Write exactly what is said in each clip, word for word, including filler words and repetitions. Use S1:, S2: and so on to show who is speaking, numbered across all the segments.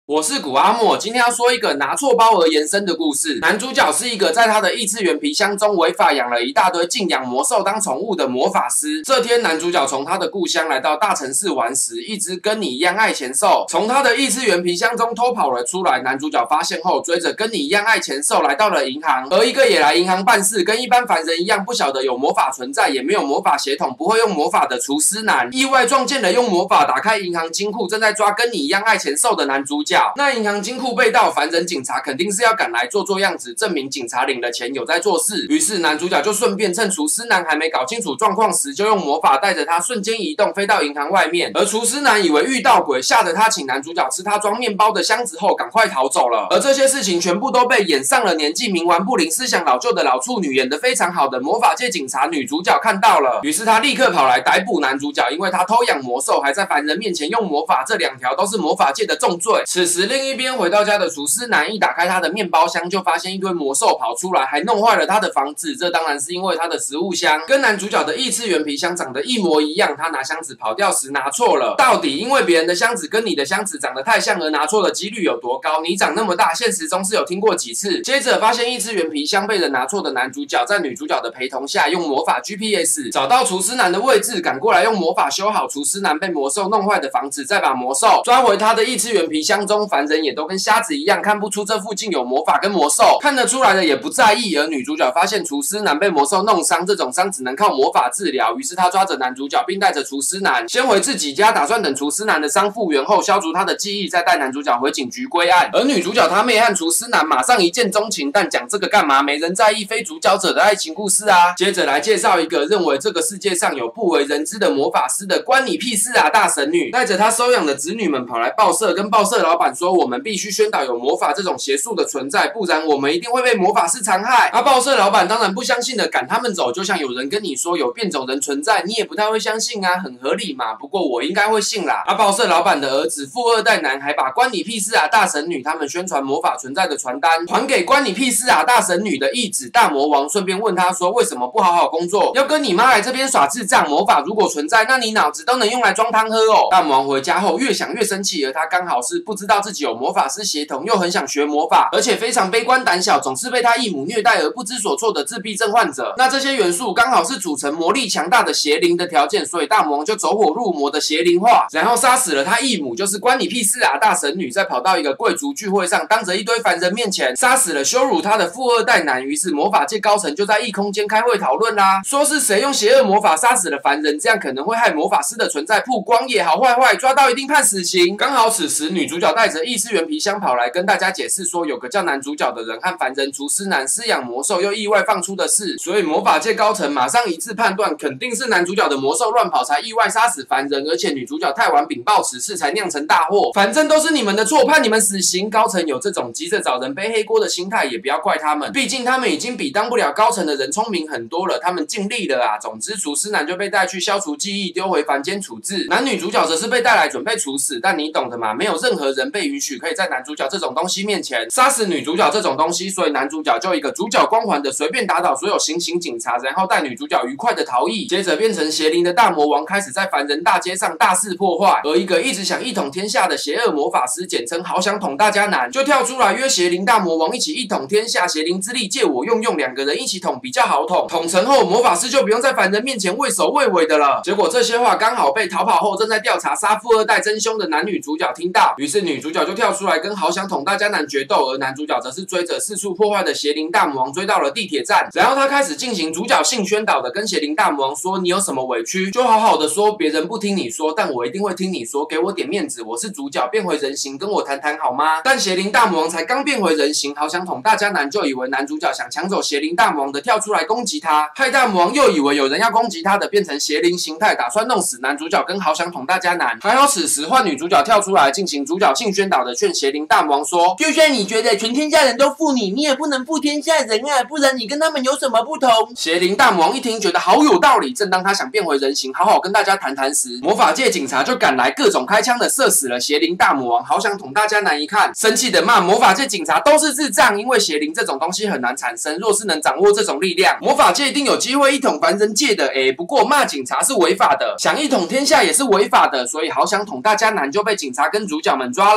S1: 我是古阿莫，今天要说一个拿错包而延伸的故事。男主角是一个在他的异次元皮箱中违法养了一大堆禁养魔兽当宠物的魔法师。这天，男主角从他的故乡来到大城市玩时，一只跟你一样爱钱兽从他的异次元皮箱中偷跑了出来。男主角发现后，追着跟你一样爱钱兽来到了银行，而一个也来银行办事，跟一般凡人一样不晓得有魔法存在，也没有魔法血统，不会用魔法的厨师男，意外撞见了用魔法打开银行金库，正在抓跟你一样爱钱兽的男主角。那银行金库被盗，凡人警察肯定是要赶来做做样子，证明警察领了钱有在做事。于是男主角就顺便趁厨师男还没搞清楚状况时，就用魔法带着他瞬间移动，飞到银行外面。而厨师男以为遇到鬼，吓得他请男主角吃他装面包的箱子后，赶快逃走了。而这些事情全部都被演上了年纪、冥顽不灵、思想老旧的老处女演得非常好的魔法界警察女主角看到了，于是他立刻跑来逮捕男主角，因为他偷养魔兽，还在凡人面前用魔法，这两条都是魔法界的重罪。此时另一边回到家的厨师男一打开他的面包箱，就发现一堆魔兽跑出来，还弄坏了他的房子。这当然是因为他的食物箱跟男主角的异次元皮箱长得一模一样，他拿箱子跑掉时拿错了。到底因为别人的箱子跟你的箱子长得太像而拿错的几率有多高？你长那么大，现实中是有听过几次？接着发现异次元皮箱被人拿错的男主角，在女主角的陪同下，用魔法 G P S 找到厨师男的位置，赶过来用魔法修好厨师男被魔兽弄坏的房子，再把魔兽抓回他的异次元皮箱中。凡人也都跟瞎子一样，看不出这附近有魔法跟魔兽，看得出来的也不在意。而女主角发现厨师男被魔兽弄伤，这种伤只能靠魔法治疗，于是她抓着男主角，并带着厨师男先回自己家，打算等厨师男的伤复原后消除他的记忆，再带男主角回警局归案。而女主角她妹和厨师男马上一见钟情，但讲这个干嘛？没人在意非主角者的爱情故事啊！接着来介绍一个认为这个世界上有不为人知的魔法师的关你屁事啊大神女，带着她收养的子女们跑来报社，跟报社老板说，我们必须宣导有魔法这种邪术的存在，不然我们一定会被魔法师残害。而、啊、报社老板当然不相信的，赶他们走。就像有人跟你说有变种人存在，你也不太会相信啊，很合理嘛。不过我应该会信啦。而、啊、报社老板的儿子富二代男还把关你屁事啊大神女他们宣传魔法存在的传单还给关你屁事啊大神女的义子大魔王，顺便问他说，为什么不好好工作，要跟你妈来这边耍智障？魔法如果存在，那你脑子都能用来装汤喝哦。大魔王回家后越想越生气，而他刚好是不知道自己有魔法师血统，又很想学魔法，而且非常悲观胆小，总是被他义母虐待而不知所措的自闭症患者。那这些元素刚好是组成魔力强大的邪灵的条件，所以大魔王就走火入魔的邪灵化，然后杀死了他义母，就是关你屁事啊大神女，再跑到一个贵族聚会上，当着一堆凡人面前杀死了羞辱他的富二代男。于是魔法界高层就在异空间开会讨论啦，说是谁用邪恶魔法杀死了凡人，这样可能会害魔法师的存在曝光，也好坏坏，抓到一定判死刑。刚好此时女主角带着异次元皮箱跑来跟大家解释说，有个叫男主角的人和凡人厨师男饲养魔兽又意外放出的事，所以魔法界高层马上一致判断肯定是男主角的魔兽乱跑才意外杀死凡人，而且女主角太晚禀报此事才酿成大祸，反正都是你们的错，判你们死刑。高层有这种急着找人背黑锅的心态，也不要怪他们，毕竟他们已经比当不了高层的人聪明很多了，他们尽力了啊。总之厨师男就被带去消除记忆，丢回凡间处置，男女主角则是被带来准备处死，但你懂的嘛，没有任何人被允许可以在男主角这种东西面前杀死女主角这种东西，所以男主角就一个主角光环的随便打倒所有行刑警察，然后带女主角愉快的逃逸。接着变成邪灵的大魔王开始在凡人大街上大肆破坏，而一个一直想一统天下的邪恶魔法师，简称好想统大家男，就跳出来约邪灵大魔王一起一统天下，邪灵之力借我用用，两个人一起统比较好统，统成后魔法师就不用在凡人面前畏首畏尾的了。结果这些话刚好被逃跑后正在调查杀富二代真凶的男女主角听到，于是女主角就跳出来跟好想统大家男决斗，而男主角则是追着四处破坏的邪灵大魔王追到了地铁站，然后他开始进行主角性宣导的跟邪灵大魔王说，你有什么委屈就好好的说，别人不听你说，但我一定会听你说，给我点面子，我是主角，变回人形跟我谈谈好吗？但邪灵大魔王才刚变回人形，好想统大家男就以为男主角想抢走邪灵大魔王的，跳出来攻击他，害大魔王又以为有人要攻击他的，变成邪灵形态，打算弄死男主角跟好想统大家男。还好此时换女主角跳出来进行主角性宣导的，劝邪灵大魔王说，就算你觉得全天下人都负你，你也不能负天下人啊，不然你跟他们有什么不同？邪灵大魔王一听觉得好有道理，正当他想变回人形好好跟大家谈谈时，魔法界警察就赶来，各种开枪的射死了邪灵大魔王。好想统大家男一看生气的骂魔法界警察都是智障，因为邪灵这种东西很难产生，若是能掌握这种力量，魔法界一定有机会一统凡人界的。诶，不过骂警察是违法的，想一统天下也是违法的，所以好想统大家男就被警察跟主角们抓了。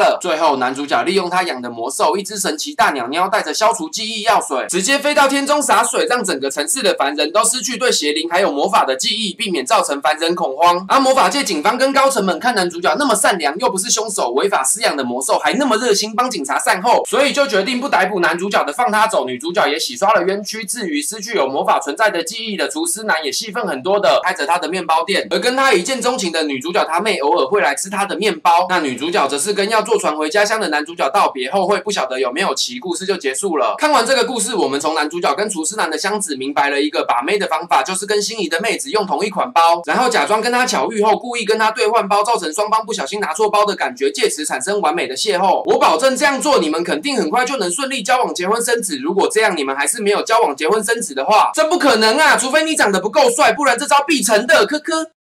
S1: 了。最后男主角利用他养的魔兽一只神奇大鸟鸟，带着消除记忆药水，直接飞到天中洒水，让整个城市的凡人都失去对邪灵还有魔法的记忆，避免造成凡人恐慌。而魔法界警方跟高层们看男主角那么善良，又不是凶手，违法饲养的魔兽还那么热心帮警察善后，所以就决定不逮捕男主角的，放他走。女主角也洗刷了冤屈。至于失去有魔法存在的记忆的厨师男，也戏份很多的，开着他的面包店。而跟他一见钟情的女主角他妹，偶尔会来吃他的面包。那女主角则是跟要坐船回家乡的男主角道别后，会不晓得有没有骑，故事就结束了。看完这个故事，我们从男主角跟厨师男的相子，明白了一个把妹的方法，就是跟心仪的妹子用同一款包，然后假装跟他巧遇后，故意跟他兑换包，造成双方不小心拿错包的感觉，借此产生完美的邂逅。我保证这样做，你们肯定很快就能顺利交往、结婚、生子。如果这样你们还是没有交往、结婚、生子的话，这不可能啊！除非你长得不够帅，不然这招必成的。科科。